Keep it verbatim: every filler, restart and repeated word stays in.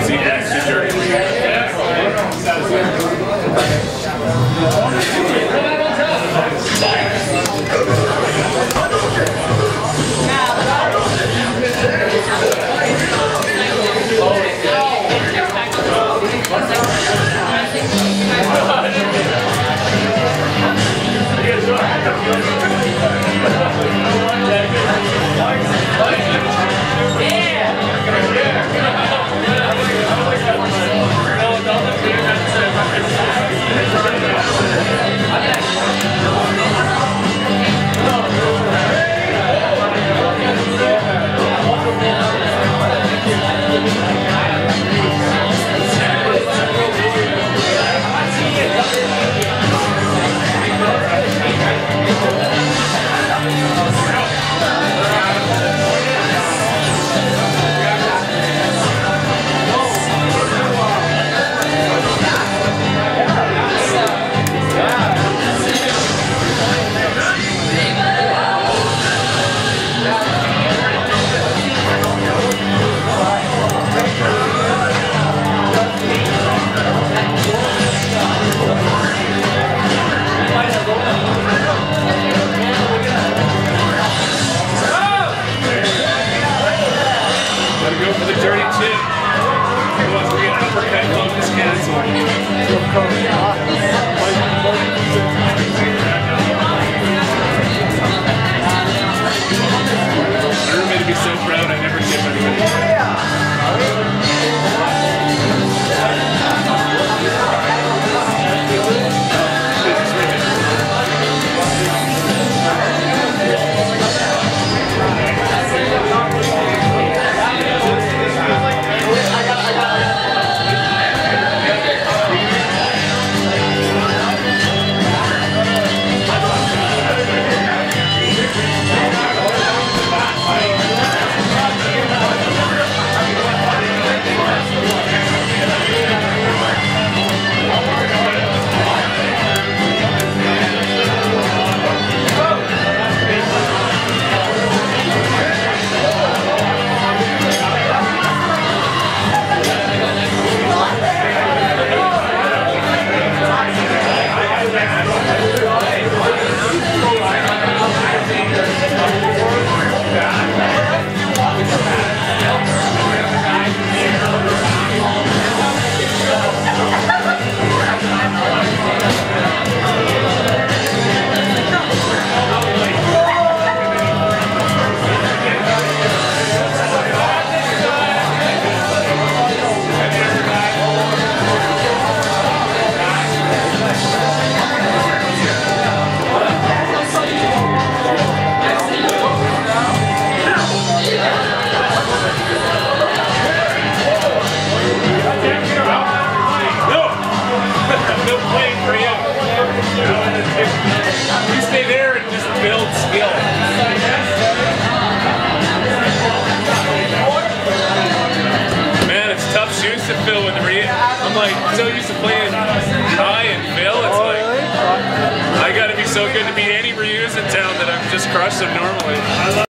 See, yeah, it's too dirty. Go for the dirty tip. Who wants to get an uppercut? Club is canceled. I remember to be so proud I never tip anybody. You stay there and just build skill. Man, it's tough shoes to fill with the re I'm like so used to playing high and fill. It's like I gotta be so good to beat any reuse in town that I've just crushed them normally.